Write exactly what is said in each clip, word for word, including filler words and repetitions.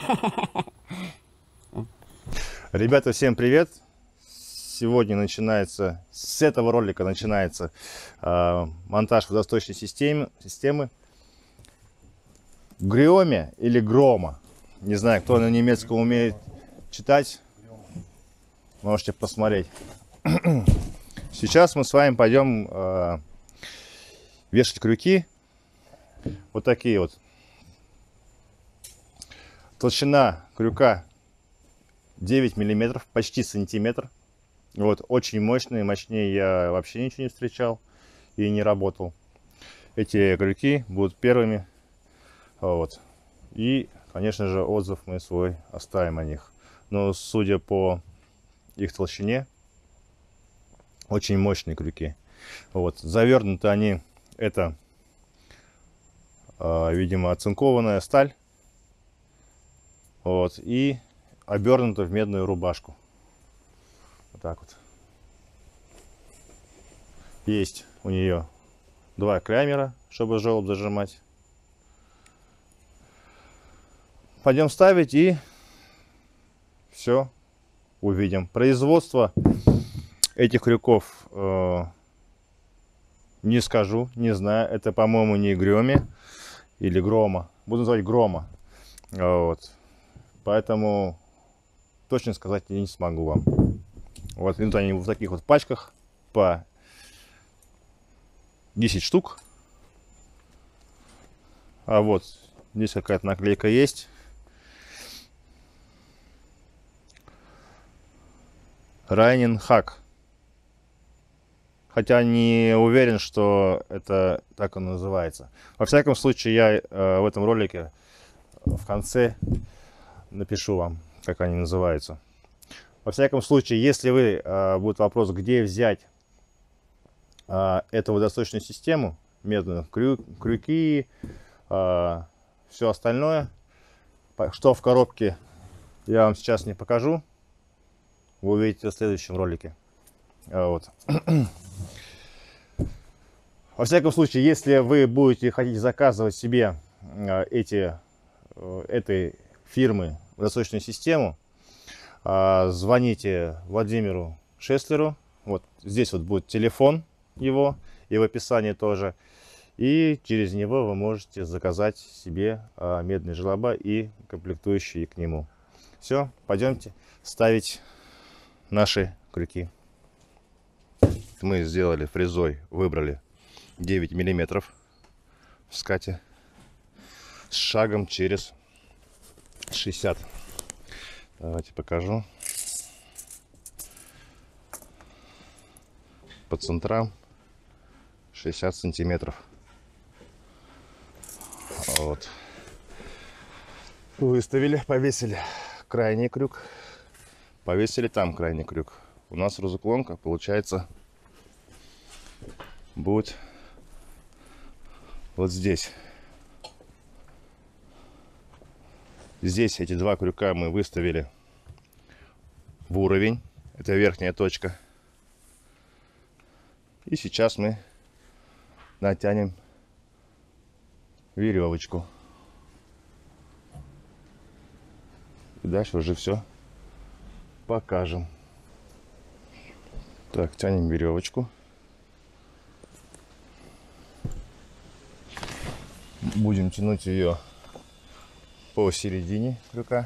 Ребята, всем привет! Сегодня начинается, с этого ролика начинается э, монтаж водосточной системы, системы Гриоме или Грома. Не знаю, кто на немецком умеет читать, можете посмотреть. Сейчас мы с вами пойдем э, вешать крюки. Вот такие вот. Толщина крюка девять миллиметров, почти сантиметр. Вот, очень мощные, мощнее я вообще ничего не встречал и не работал. Эти крюки будут первыми. Вот. И, конечно же, отзыв мы свой оставим о них. Но судя по их толщине, очень мощные крюки. Вот. Завернуты они, это, э, видимо, оцинкованная сталь. Вот. И обернуто в медную рубашку. Вот так вот. Есть у нее два клямера, чтобы желоб зажимать. Пойдем ставить и все увидим. Производство этих крюков э, не скажу, не знаю. Это, по-моему, не Грёме или Грома. Буду называть Грома. Вот. Поэтому точно сказать я не смогу вам. Вот идут они в таких вот пачках по десять штук. А вот здесь какая-то наклейка есть. Райнин Хак. Хотя не уверен, что это так и называется. Во всяком случае, я э, в этом ролике в конце напишу вам, как они называются. Во всяком случае, если вы э, будет вопрос, где взять э, эту водосточную систему, медную, крю, крюки, э, все остальное, что в коробке, я вам сейчас не покажу. Вы увидите в следующем ролике. Вот. Во всяком случае, если вы будете хотите заказывать себе эти, этой фирмы водосточную систему, звоните Владимиру Шестлеру. Вот здесь вот будет телефон его и в описании тоже. И через него вы можете заказать себе медные желоба и комплектующие к нему. Все, пойдемте ставить наши крюки. Мы сделали фрезой, выбрали девять миллиметров в скате с шагом через шестьдесят. Давайте покажу. По центрам шестьдесят сантиметров. Вот. Выставили, повесили крайний крюк. Повесили там крайний крюк. У нас разуклонка получается будет вот здесь. Здесь эти два крюка мы выставили в уровень. Это верхняя точка. И сейчас мы натянем веревочку. И дальше уже все покажем. Так, тянем веревочку. Будем тянуть ее посередине крюка.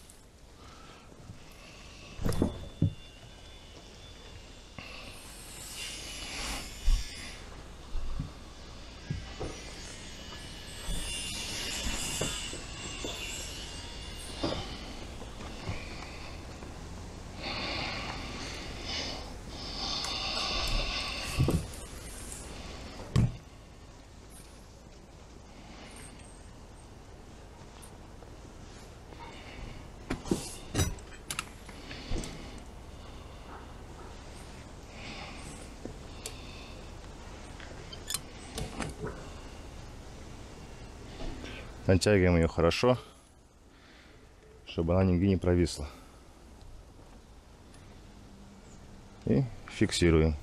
Натягиваем ее хорошо, чтобы она нигде не провисла. И фиксируем.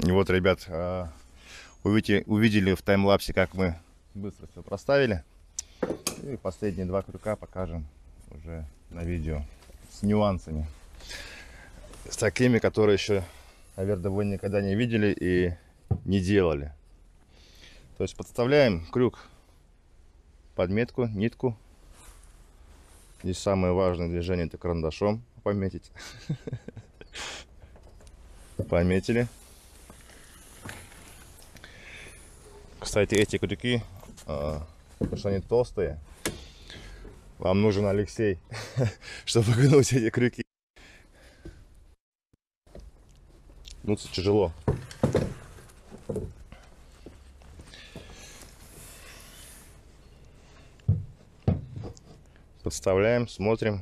И вот, ребят, увидели, увидели в таймлапсе, как мы быстро все проставили. И последние два крюка покажем уже на видео с нюансами. С такими, которые еще, наверное, вы никогда не видели и не делали. То есть подставляем крюк под метку, нитку. Здесь самое важное движение — это карандашом пометить. Пометили. Кстати, эти крюки, потому что они толстые, вам нужен Алексей, чтобы гнуть эти крюки. Гнуться тяжело. Подставляем, смотрим.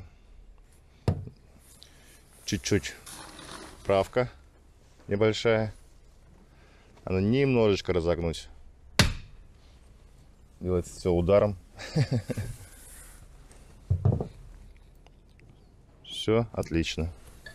Чуть-чуть правка небольшая. Надо немножечко разогнуть. Делается все ударом. Все отлично.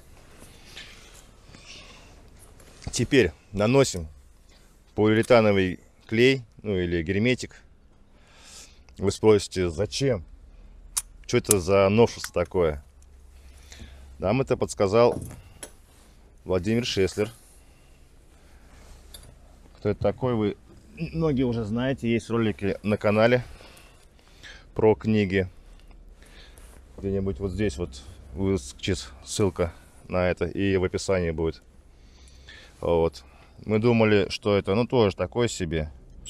Теперь наносим полиуретановый клей, ну или герметик. Вы спросите, зачем? Что это за новшество такое? Нам это подсказал Владимир Шеслер. Кто это такой, вы многие уже знаете. Есть ролики на канале про книги. Где-нибудь вот здесь вот выскочит ссылка на это, и в описании будет. Вот. Мы думали, что это, ну, тоже такое себе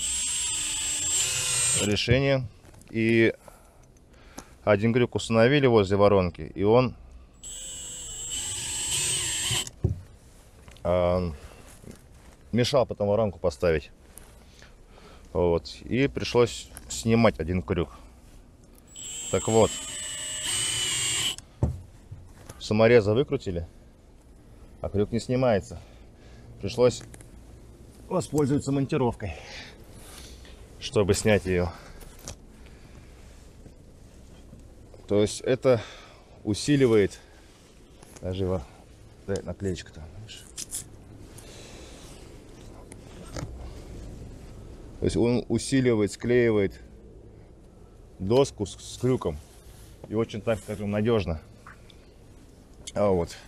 решение. И один крюк установили возле воронки, и он э, мешал потом воронку поставить. Вот. И пришлось снимать один крюк. Так вот, самореза выкрутили, а крюк не снимается. Пришлось воспользоваться монтировкой, чтобы снять ее. То есть это усиливает даже его наклеечка там. То есть он усиливает, склеивает доску с, с крюком. И очень, так скажем, надежно. А вот.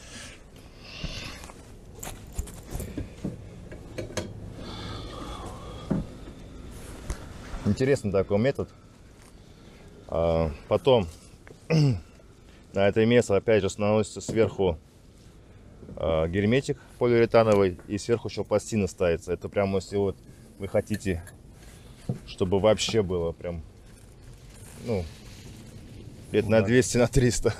Интересный такой метод. А потом на это место опять же наносится сверху а, герметик полиуретановый, и сверху еще пластина ставится. Это прямо, если вот вы хотите, чтобы вообще было прям, ну, лет на двести, на триста.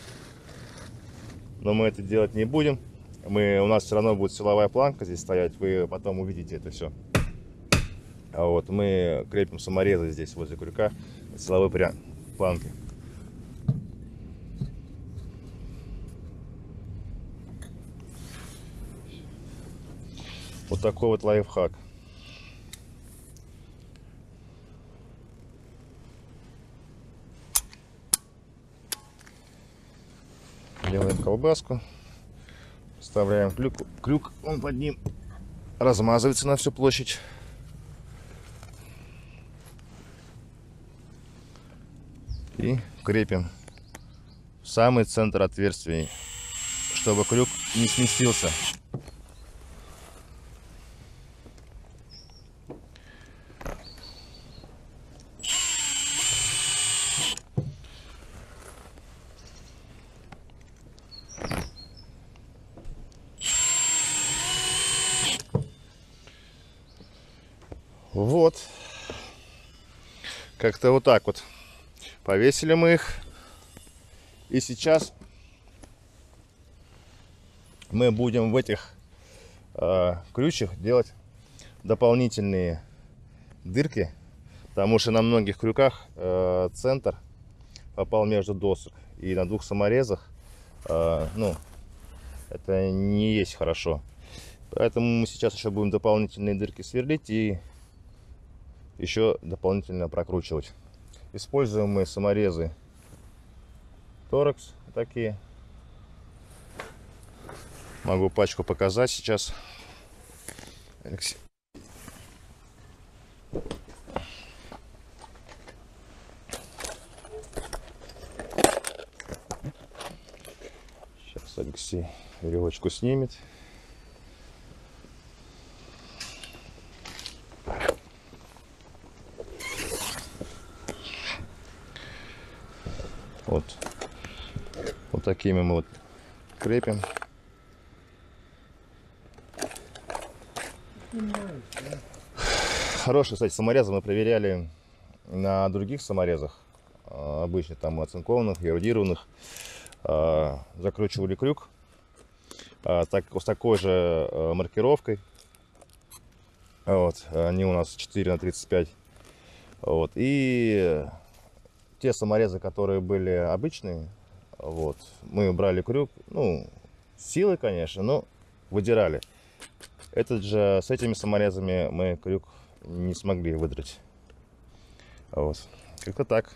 Но мы это делать не будем. Мы, у нас все равно будет силовая планка здесь стоять. Вы потом увидите это все. А вот мы крепим саморезы здесь возле крюка силовой планки. Вот такой вот лайфхак. Делаем колбаску, вставляем крюк, крюк, он под ним размазывается на всю площадь. И крепим в самый центр отверстия, чтобы крюк не сместился. Вот. Как-то вот так вот. Повесили мы их. И сейчас мы будем в этих э, крючьях делать дополнительные дырки. Потому что на многих крюках э, центр попал между досок. И на двух саморезах, э, ну, это не есть хорошо. Поэтому мы сейчас еще будем дополнительные дырки сверлить и еще дополнительно прокручивать. Используем мы саморезы Торекс такие. Могу пачку показать сейчас. Алексей. Сейчас Алексей веревочку снимет. Вот. Вот такими мы вот крепим. Хорошие, кстати, саморезы мы проверяли на других саморезах. Обычно там оцинкованных, эрудированных. Закручивали крюк. Так, с такой же маркировкой. Вот. Они у нас четыре на тридцать пять. Вот. И те саморезы, которые были обычные, вот, мы брали крюк, ну, силой, конечно, но выдирали. Этот же, с этими саморезами мы крюк не смогли выдрать. Вот. Как-то так.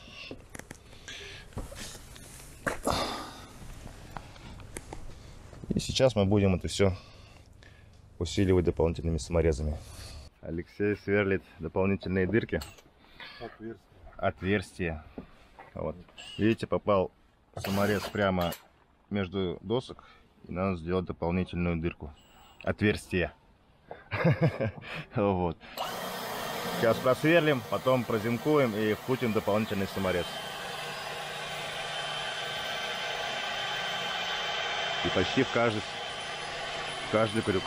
И сейчас мы будем это все усиливать дополнительными саморезами. Алексей сверлит дополнительные дырки. Отверстие. Отверстие. Вот. Видите, попал саморез прямо между досок. И надо сделать дополнительную дырку. Отверстие. Вот. Сейчас просверлим, потом прозимкуем и вкрутим дополнительный саморез. И почти в каждый, в каждый крюк.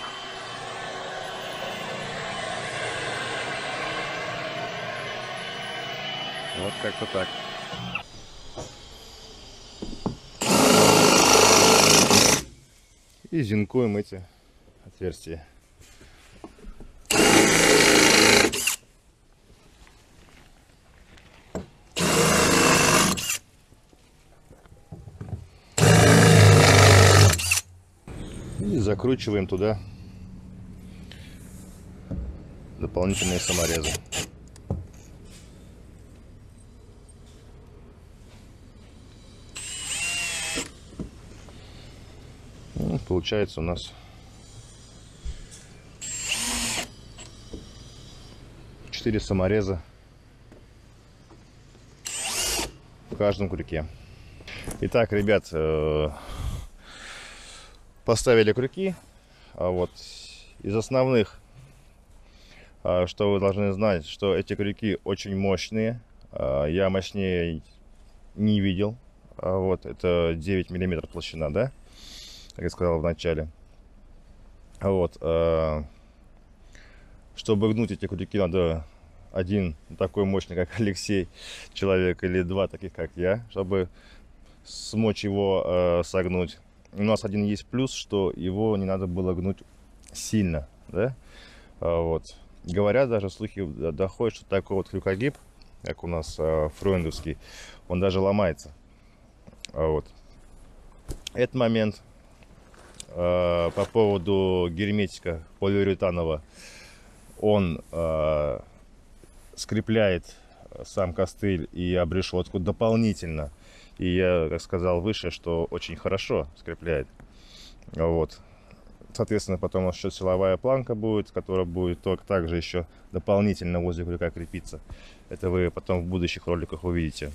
Вот как-то так. И зинкуем эти отверстия. И закручиваем туда дополнительные саморезы. Ну, получается у нас четыре самореза в каждом крюке. Итак, ребят, поставили крюки. А вот из основных, что вы должны знать, что эти крюки очень мощные. Я мощнее не видел. Вот это девять миллиметров толщина, да? Как я сказал в начале. Вот. Чтобы гнуть эти крюки, надо один такой мощный, как Алексей, человек, или два таких, как я, чтобы смочь его согнуть. У нас один есть плюс, что его не надо было гнуть сильно, да? Вот. Говорят, даже слухи доходят, что такой вот крюкогиб, как у нас фройндовский, он даже ломается. Вот. Этот момент. По поводу герметика полиуретанового, он э, скрепляет сам костыль и обрешетку дополнительно. И я, как сказал выше, что очень хорошо скрепляет. Вот. Соответственно, потом еще силовая планка будет, которая будет только также еще дополнительно возле крюка крепиться. Это вы потом в будущих роликах увидите.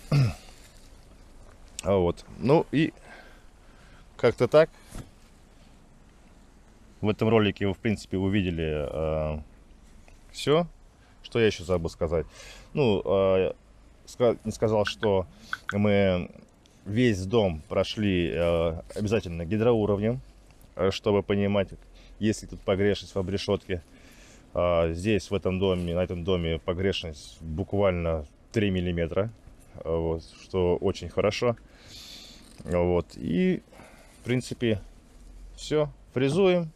Вот. Ну и как-то так. В этом ролике вы, в принципе, увидели э, все. Что я еще забыл сказать? Ну, э, ска не сказал, что мы весь дом прошли э, обязательно гидроуровнем, э, чтобы понимать, есть ли тут погрешность в обрешетке. Э, здесь, в этом доме, на этом доме погрешность буквально три миллиметра, э, вот, что очень хорошо. Вот. И, в принципе, все. Фрезуем.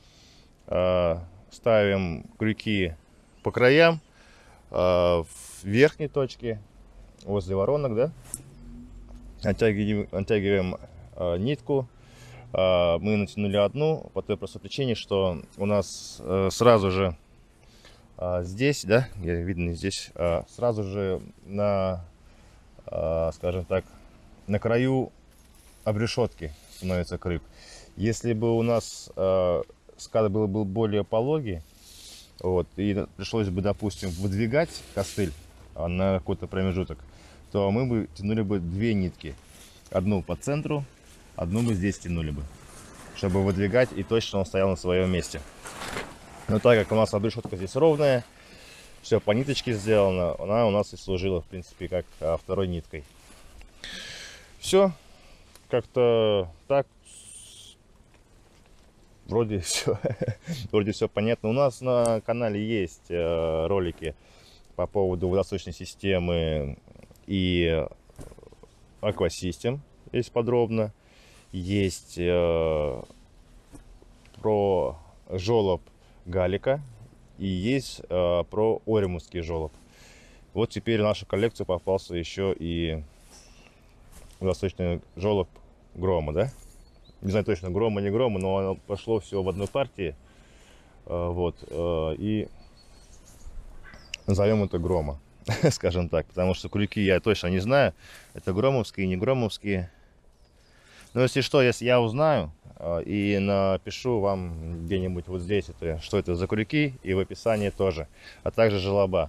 Ставим крюки по краям, в верхней точке возле воронок, да, оттягиваем, оттягиваем нитку. Мы натянули одну по той простой причине, что у нас сразу же здесь, да, видно здесь, сразу же на, скажем так, на краю обрешетки становится крюк. Если бы у нас скат был, был более пологий, вот, и пришлось бы, допустим, выдвигать костыль на какой-то промежуток, то мы бы тянули бы две нитки. Одну по центру, одну мы здесь тянули бы, чтобы выдвигать, и точно он стоял на своем месте. Но так как у нас обрешетка здесь ровная, все по ниточке сделано, она у нас и служила, в принципе, как а, второй ниткой. Все как-то так. Вроде все, вроде все понятно. У нас на канале есть э, ролики по поводу водосточной системы и аквасистем, есть подробно. Есть э, про желоб галика и есть э, про оримусский желоб. Вот теперь в нашу коллекцию попался еще и водосточный желоб грома, да? Не знаю точно, грома, не грома, но оно пошло все в одной партии. Э, вот. Э, и назовем это грома, скажем так. Потому что крюки я точно не знаю. Это громовские, не громовские. Но если что, если я узнаю э, и напишу вам где-нибудь вот здесь, это, что это за крюки, и в описании тоже. А также желоба.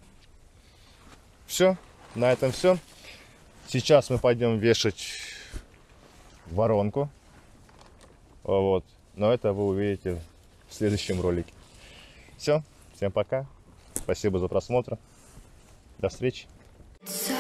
Все, на этом все. Сейчас мы пойдем вешать воронку. Вот. Но это вы увидите в следующем ролике. Все, всем пока. Спасибо за просмотр. До встречи.